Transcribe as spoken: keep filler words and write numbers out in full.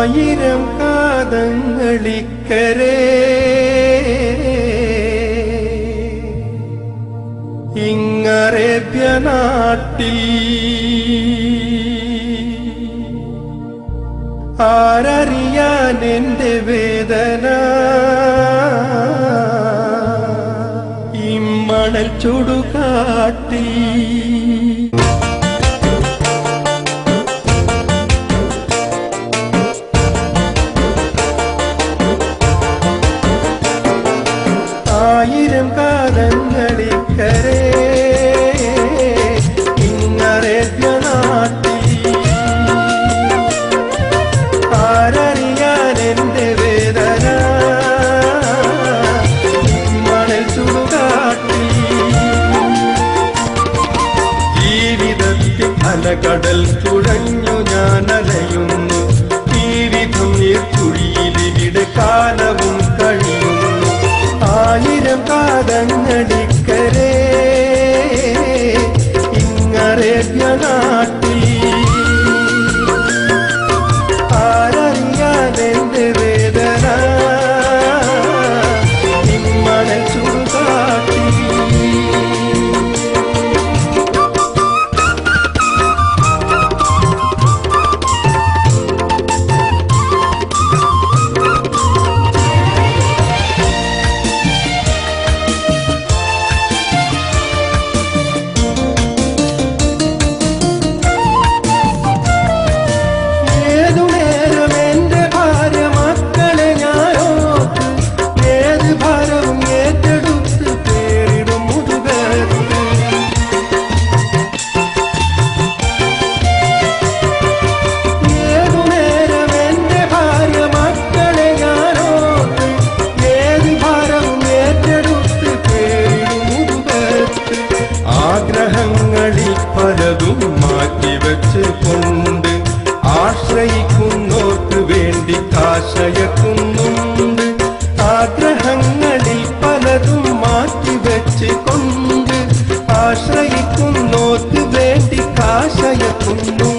ആയിരം കാതങ്ങളിക്കരേ ഇങ്ങറേബ്യ നാട്ടിൽ ആരറിയാൻ എന്റെ വേദന ഇമ്മണൽ ചുടുകാട്ടിൽ ആയിരം കാലങ്ങളിക്കരേ ഇങ്ങറേബ്യ നാട്ടിൽ ആരറിയാൻ എന്റെ വേദന മണൽ ചുടുകാട്ടി ജീവിതത്തിൽ അലകടൽ തുഴഞ്ഞു ഞാൻ അലയുന്നു ഈ വിധം നീർത്തുഴിയിലിവിടെ കാലവും കഴിയുന്നു ആയിരം കാതങ്ങളിക്കരേ ഇങ്ങറേബ്യ നാട്ടിൽ ആരറിയാൻ എന്റെ വേദന ഇമ്മണൽ ചുടുകാട്ടി ആഗ്രഹങ്ങളിൽ പലതും മാറ്റിവെച്ച് കൊണ്ട് ആശ്രയിക്കുന്നോർക്ക് വേണ്ടി കാശയക്കുന്നുണ്ട് ആഗ്രഹങ്ങളിൽ പലതും മാറ്റിവെച്ച് കൊണ്ട് ആശ്രയിക്കുന്നോർക്ക് വേണ്ടി കാശയക്കുന്നു